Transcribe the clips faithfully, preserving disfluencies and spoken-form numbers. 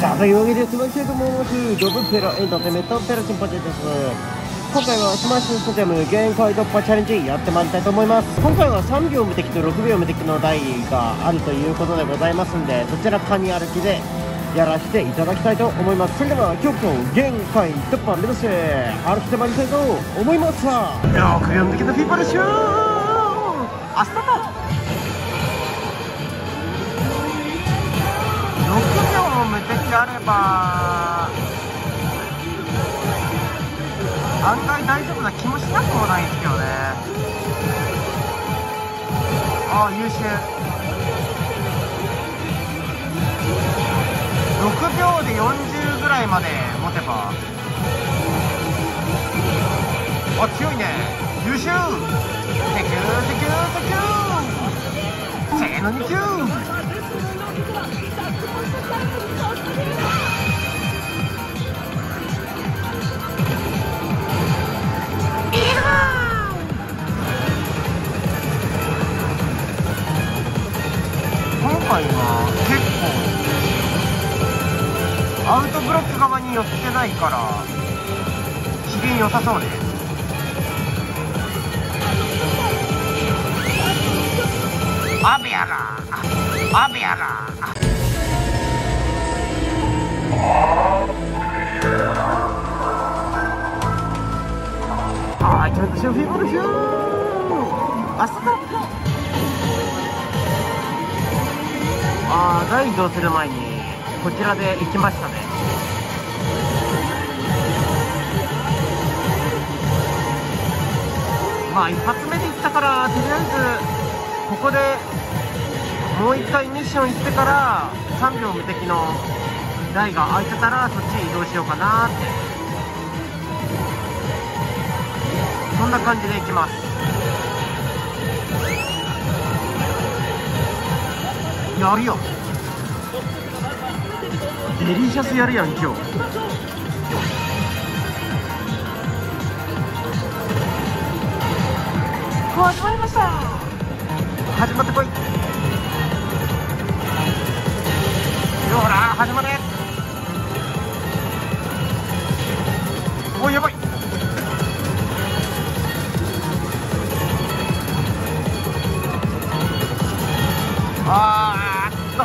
さあ、というわけで、スマッシュと思います。ドブペラエンターテインメントペラチンポテです。今回はスマッシュスタジアム限界突破チャレンジやってまいりたいと思います。今回はさんびょう無敵とろくびょう無敵の台があるということでございますんで、どちらかに歩きでやらせていただきたいと思います。それでは今日の限界突破目指して歩きてまいりたいと思います。ろくびょう無敵のフィーバルシューあ、スタート。ろくびょうも無敵あれば案外大丈夫な気もしなくもないんですけどね。ああ、優秀。ろくびょうでよんじゅうぐらいまで持てば、あ、強いね。優秀。セキューセキューセキューせーのにきゅう。今回は結構アウトブロック側に寄ってないから機嫌良さそうです。アビアがアビアがあー、ちょっとシューフィーボルシューあっさとあー、台移動する前にこちらで行きましたね。まあ一発目で行ったから、とりあえずここでもう一回ミッション行ってからさんびょう無敵の台が空いてたらそっち移動しようかなって、そんな感じで行きます。やるよ、デリシャスやるやん今日。始まりました。始まってこい。ほら始まれ。おい、やばい。あーっと、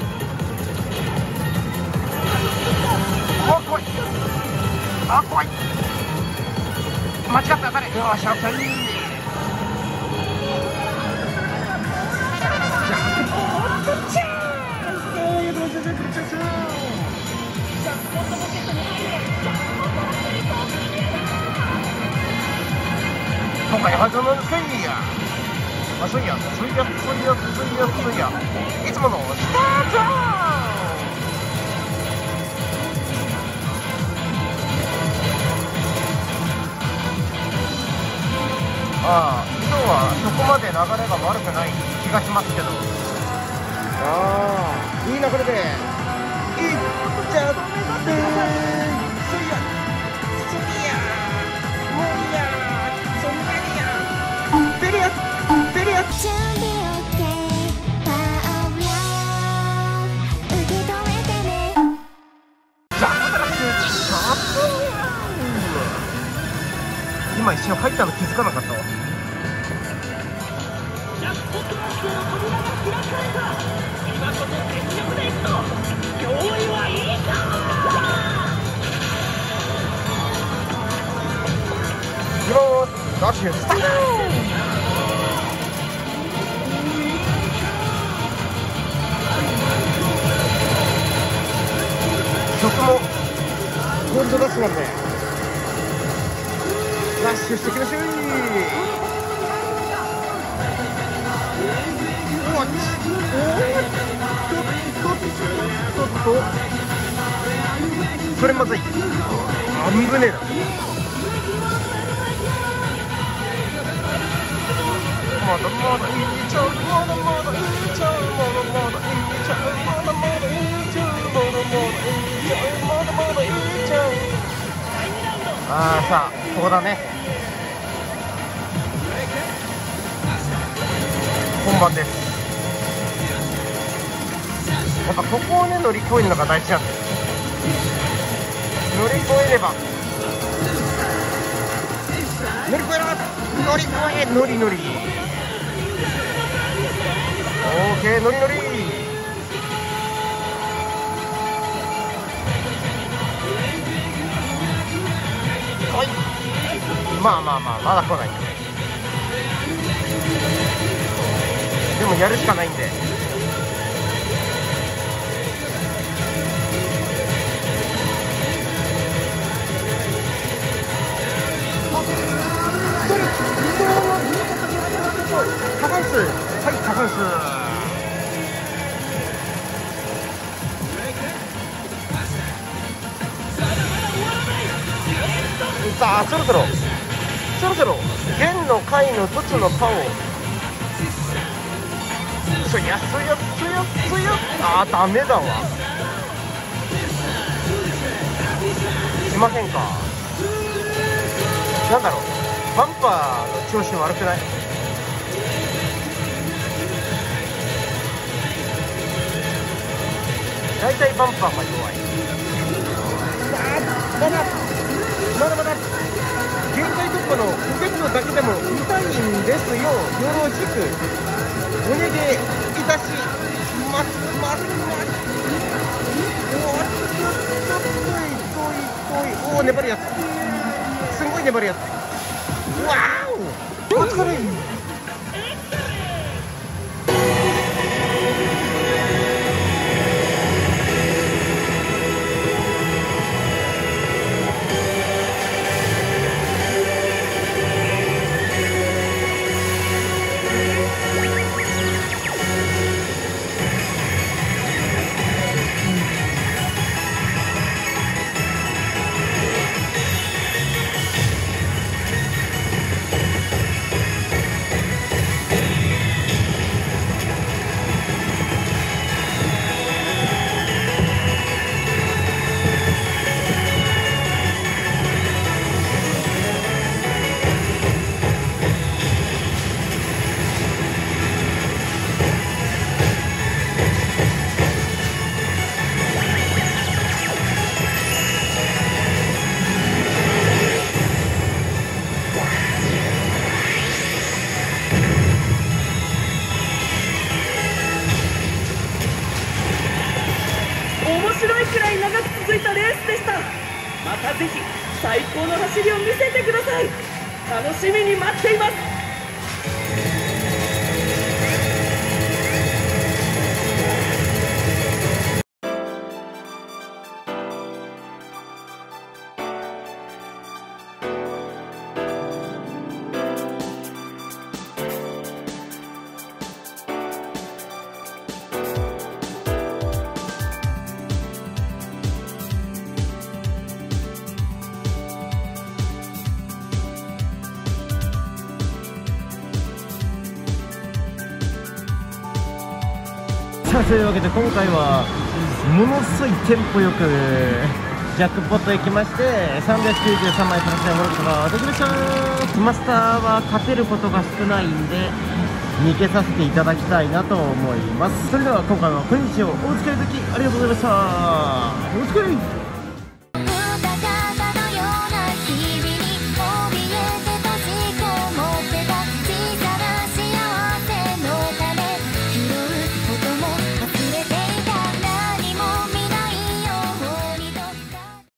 お、怖い。あ、怖い。間違った、当たれ。よーし、オッケー。今回は始まるせいや。あ、そういや、そういや、そういや、そういや、そういや。いつものスタート。ああ、今日はそこまで流れが悪くない気がしますけど。ああ、いい流れでいっちゃってー。そいや、そいや、もうや、そんなにや、ベリア、ベリア。今一瞬入ったの気づかなかったわ。ダッシュスタート。曲もゴールドダッシュなんでダッシュしてきましょう。うわっ、ちょっとちょっとそれまずい。あんぶねえな。まだまだいっちゃう、まだまだいっちゃう、まだまだいっちゃう、まだまだいっちゃう、まだまだいっちゃう、まだまだいっちゃう。ああ、さあここだね。本番です。やっぱここをね乗り越えるのが大事なんです。 乗り越えれば乗り越えなかった乗り越え乗り乗りオーケー乗り乗りはいまあまあまあまだ来ないでもやるしかないんで過半数はい過半数さあそろそろそろそろ弦の回の凸のパをつやつやつやつやあーダメだわしませんかなんだろうバンパーの調子悪くない大体バンパーが弱いあーまだまだまだ限界突破のポケットだけでも痛いんですよよろしくお願いいたしますますますおーちょっとちょっといといといおー粘るやつすごい粘るやつわーおお疲れ面白いくらい長く続いたレースでした。またぜひ最高の走りを見せてください。楽しみに待っています。 さあというわけで今回はものすごいテンポよくジャックポット行きましてさんびゃくきゅうじゅうさんまいプラスで掘ることができました。マスターは勝てることが少ないんで逃げさせていただきたいなと思います。それでは今回はこんにちはお疲れ時ありがとうございました。お疲れ。